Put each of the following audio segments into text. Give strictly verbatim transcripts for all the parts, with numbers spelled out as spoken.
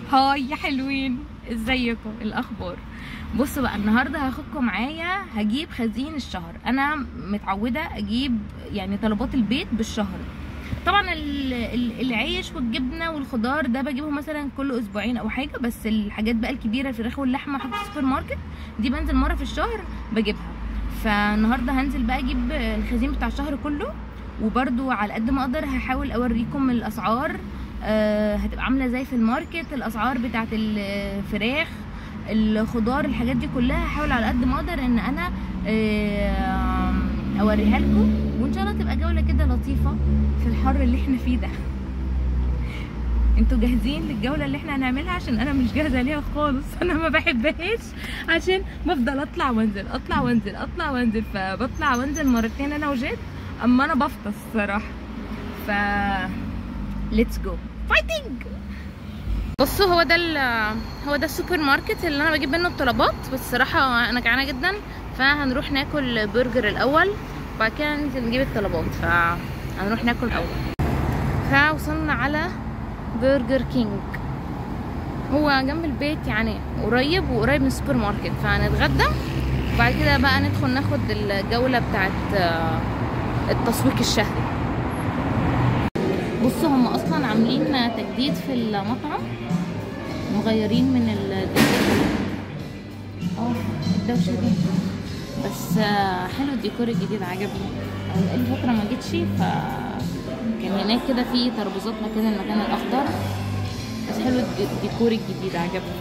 هاي يا حلوين، ازيكم؟ الاخبار؟ بصوا بقى، النهارده هاخدكم معايا هجيب خزين الشهر. انا متعوده اجيب يعني طلبات البيت بالشهر. طبعا العيش والجبنه والخضار ده بجيبه مثلا كل اسبوعين او حاجه، بس الحاجات بقى الكبيره، الفراخ واللحمه حاجه في السوبر ماركت دي بنزل مره في الشهر بجيبها. فالنهارده هنزل بقى اجيب الخزين بتاع الشهر كله، وبرده على قد ما اقدر هحاول اوريكم الاسعار أه هتبقى عامله ازاي في الماركت، الاسعار بتاعه الفراخ الخضار الحاجات دي كلها. هحاول على قد ما اقدر ان انا أه اوريها لكم، وان شاء الله تبقى جوله كده لطيفه في الحر اللي احنا فيه ده. انتوا جاهزين للجوله اللي احنا هنعملها؟ عشان انا مش جاهزه ليها خالص، انا ما بحبهاش عشان بفضل اطلع وانزل اطلع وانزل اطلع وانزل، فبطلع وانزل مرتين انا وجيت، اما انا بفطس الصراحه. ف ليتس جو فايتنج. بصوا، هو ده هو ده السوبر ماركت اللي انا بجيب منه الطلبات، بس الصراحه انا جعانه جدا، فهنروح ناكل برجر الاول وبعد كده ننزل نجيب الطلبات. فهنروح ناكل الاول. فوصلنا على برجر كينج، هو جنب البيت يعني قريب وقريب من السوبر ماركت، فهنتغدى وبعد كده بقى ندخل ناخد الجوله بتاعت التسويق الشهري. بصوا، هم اصلا عاملين تجديد في المطعم، مغيرين من الديكور. اه الدوشه دي بس حلو الديكور الجديد، عجبني. انا بقالي فتره ما جيتش، فكان هناك كده في ترابيزات مكان المكان الاخضر، بس حلو الديكور الجديد عجبني.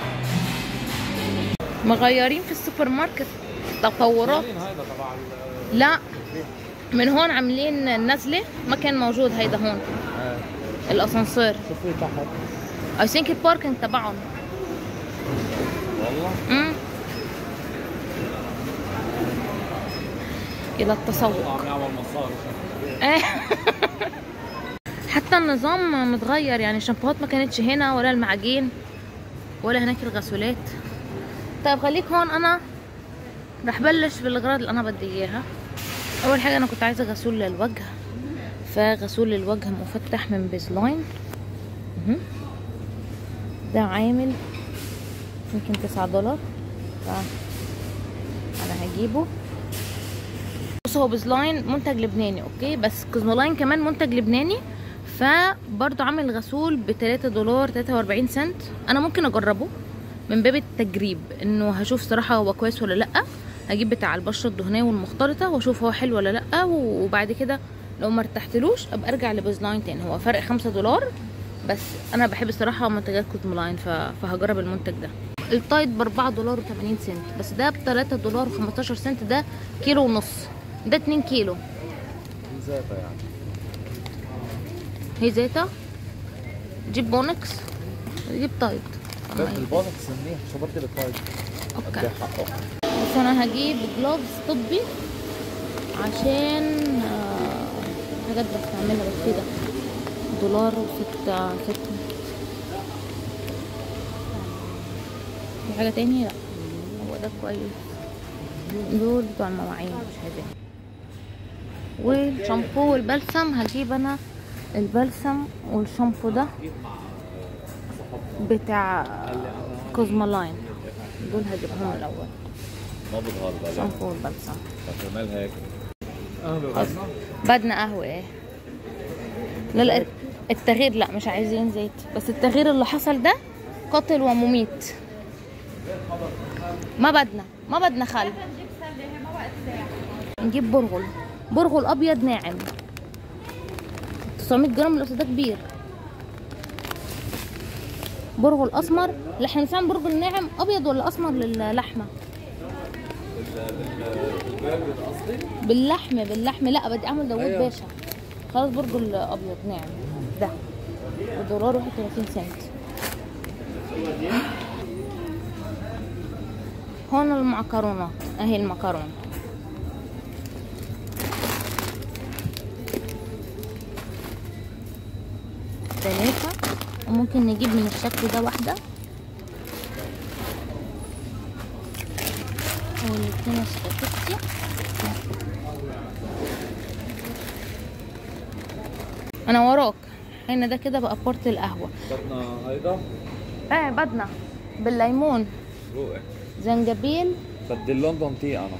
مغيرين في السوبر ماركت تطورات. لا، من هون عاملين النزله، ما كان موجود هيدا هون. آه. الاسانسير شوفي تحت، اي ثينك الباركنج تبعهم. والله امم الى التسوق. عم يعمل مصاري. حتى النظام متغير، يعني الشامبوهات ما كانتش هنا، ولا المعاجين، ولا هناك الغسولات. طيب خليك هون، انا رح بلش بالاغراض اللي انا بدي اياها. اول حاجه انا كنت عايزه غسول للوجه، فغسول للوجه مفتح من بيزلاين، ده عامل يمكن تسعة دولار، فانا هجيبه. بص، هو بيزلاين منتج لبناني اوكي، بس كوزمولاين كمان منتج لبناني، فبرضه عامل غسول بتلاتة دولار تلاتة واربعين سنت. انا ممكن اجربه من باب التجريب، انه هشوف صراحه هو كويس ولا لا. هجيب بتاع البشره الدهنيه والمختلطه واشوف هو حلو ولا لا، وبعد كده لو ما ارتحتلوش ابقى ارجع لبيزلاين تاني. هو فرق خمسة دولار، بس انا بحب الصراحه منتجات كوزمولاين، فهجرب المنتج ده. التايد ب اربعة دولار وتمانين سنت، بس ده ب تلاتة دولار وخمستاشر سنت، ده كيلو ونص، ده اتنين كيلو. زيتا يعني، هي زيتا. جيب بونكس، جيب تايد. البونكس منيح، شو بدي بالتايد. اوكي، بس انا هجيب جلوفز طبي عشان حاجات بستعملها بس كده. دولار وستة ستة. في حاجة تاني؟ لا، هو ده كويس. دول بتوع المواعين مش عايزين. والشامبو والبلسم، هجيب انا البلسم والشامبو ده بتاع كوزمولاين، دول هجيبهم الاول. ما بظهر بقى شامبو والبلسم. تعمل هيك قهوه، بدنا قهوه. ايه لا لا، التغيير لا، مش عايزين زيت، بس التغيير اللي حصل ده قاتل ومميت. ما بدنا ما بدنا خل. نجيب برغل، برغل ابيض ناعم تسعمية جرام، القص ده كبير. برغل اسمر، احنا بنستعمل برغل ناعم ابيض ولا اسمر للحمه؟ باللحمه باللحمه لا، بدي اعمل داوود باشا. خلاص، برغل ابيض ناعم ده بدولار واحد وتلاتين سنت. هون المعكرونات، اهي المكرونه. ثلاثة، وممكن نجيب من الشكل ده واحدة، والاتنين سباكيتي. انا وراك هنا، ده كده بقى بورت القهوة. اخترنا هيدا ايه بدنا بالليمون روقك. زنجبيل. بدي اللندن تي انا.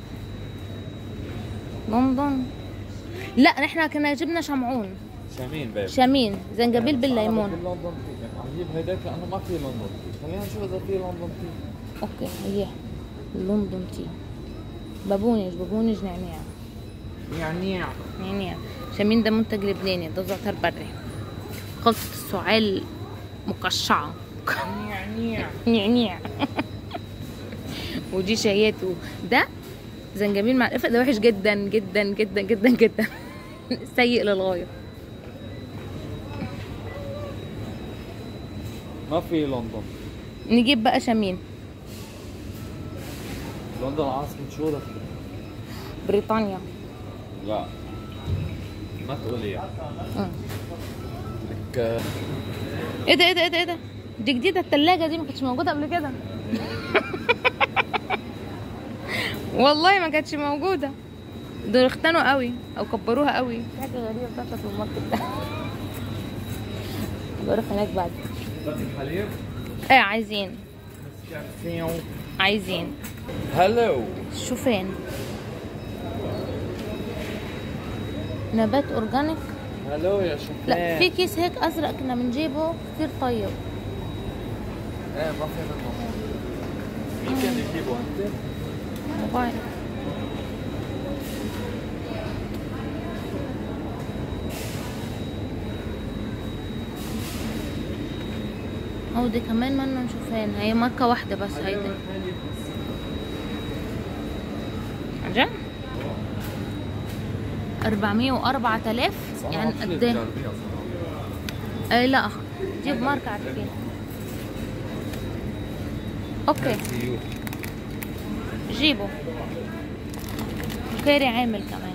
لندن؟ لا نحن كنا جبنا شمعون. شامين بيبي. شامين زنجبيل بالليمون. بدي اللندن تي، يعني عم جيب هيداك لانه ما في لندن تي، خلينا نشوف اذا في لندن تي. اوكي هي لندن تي. بابونج بابونج نعناع. نعناع. نعناع. شامين ده منتج لبناني، ده زعتر بري. خلطة السعال مقشعة. نعناع. نعناع. ودي شهيته. ده زنجبيل مع القرفة، ده وحش جدا جدا جدا جدا جدا. سيء للغاية. ما في لندن. نجيب بقى شامين. لندن عاصمة شو ده؟ بريطانيا. لا ما تقولي يعني. اه لك ايه ده ايه ده ايه ده ايه ده؟ دي جديدة التلاجة دي، ما كانتش موجودة قبل كده. والله ما كانتش موجودة. دول اختنوا قوي او كبروها قوي. في حاجة غريبة بتحصل في الماركت ده. بروح هناك بعد. بدك حليب؟ ايه عايزين. عايزين. هلو. شوفين. نبات اورجانيك. هلو يا شوفان. لا في كيس هيك ازرق كنا بنجيبه كثير طيب. ايه ما في منه هون. مين كان يجيبه انت؟ موبايل. هودي كمان منا نشوفين، هي ماركة واحدة بس هيدي. عجب؟ أربعمية وأربعة آلاف يعني قد ايه؟ ايه لا جيب ماركة عارفين. اوكي جيبه. كيري عامل كمان.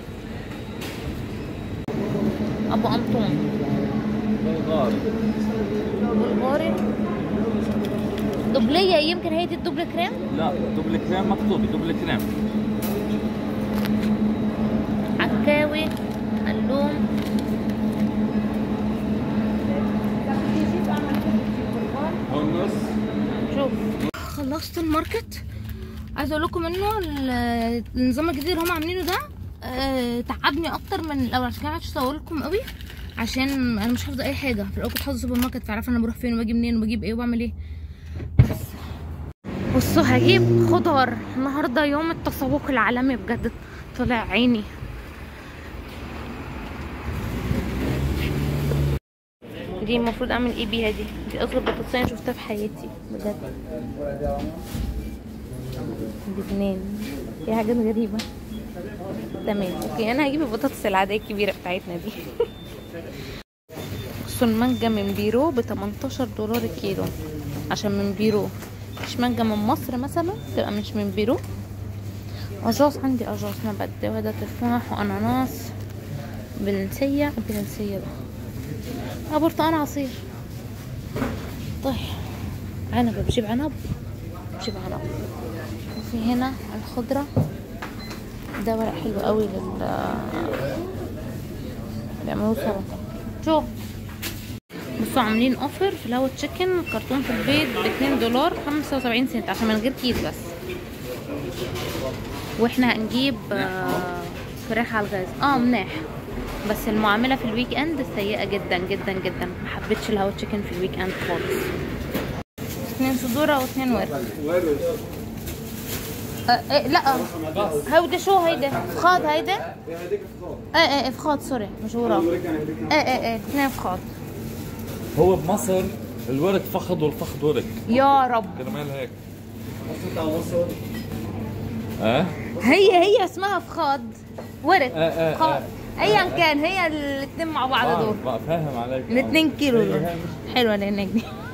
ابو انطون. بلغاري. بلغاري. دبلية يمكن هي دي الدبل كريم؟ لا دبل كريم مكتوب دبل كريم. عكاوي. اللوم. هونس. شوف خلصت الماركت. عايزه اقول لكم انه ال- النظام الجديد اللي هم عاملينه ده آه، تعبني اكتر من الاول، عشان كده معرفتش اصور لكم قوي، عشان انا مش حافظه اي حاجه. في الاول كنت حافظه سوبر ماركت، فعارفه انا بروح فين وباجي منين وبجيب ايه وبعمل ايه. بس بصوا هجيب خضار النهارده، يوم التسوق العالمي بجد طلع عيني. دي المفروض اعمل ايه بيها؟ دي دي اغرب بطاطسية شفتها في حياتي بجد. بجنان، في حاجات غريبة. تمام اوكي انا هجيب البطاطس العادية الكبيرة بتاعتنا دي. بصوا المانجا من بيرو ب تمنتاشر دولار الكيلو، عشان من بيرو. مش مانجا من مصر مثلا تبقى مش من بيرو. اجاص عندي اجاص نبات، وهذا تفاح واناناس. بلنسية بلنسية ده اه برتقال عصير. طيب عنب، بجيب عنب بجيب عنب. وفي هنا الخضرة، ده ورق حلو قوي لل بيعملوه سلطة. شوف بصوا عاملين اوفر في الهوا تشيكن كرتون في البيت ب اتنين دولار خمسة وسبعين سنت، عشان من غير كيس بس. واحنا هنجيب آه، فراخ على الغاز. اه مناح، بس المعامله في الويك اند سيئه جدا جدا جدا. ما حبيتش الهوا تشيكن في الويك اند خالص. اتنين صدوره واتنين ورق. أه إيه لا هودي شو هيدا فخاد هيدا؟ ايه ايه ايه فخاد سوري مش وراك. ايه ايه ايه اثنين فخاد. هو بمصر الورك فخد والفخد ورك. يا رب كرمال هيك. اه هي هي اسمها فخاد ورك. اه اه فخاد ايا كان، هي الاثنين مع بعض دول. بقى فاهم عليك. الاثنين كيلو دول. حلوه لانك دي.